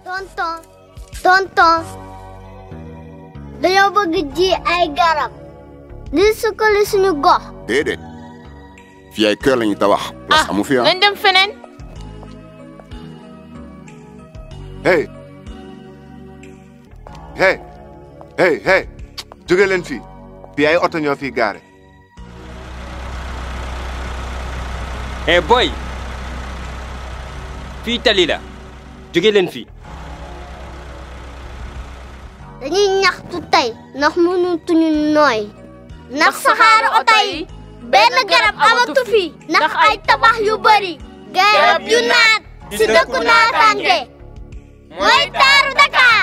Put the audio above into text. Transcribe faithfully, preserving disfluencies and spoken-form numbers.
tonton tonton dañoo bëgg ji ay garab di sukkali suñu gox. déedéet fii ay kër lañu tabax. place amu fi ah nañ dem feneen. hey hey hey hey jóge leen fii fii ay oto ñoo fii gaare. hey boy fii tali la jóge leen fii. dañuy ñaxtu tey ndax mënutuñu nooy. ndax saxaaru oto yi benn garab amatu fi. ndax ay tabax yu bari. garab yu naat si dëkku naataange mooy taaru Dakar.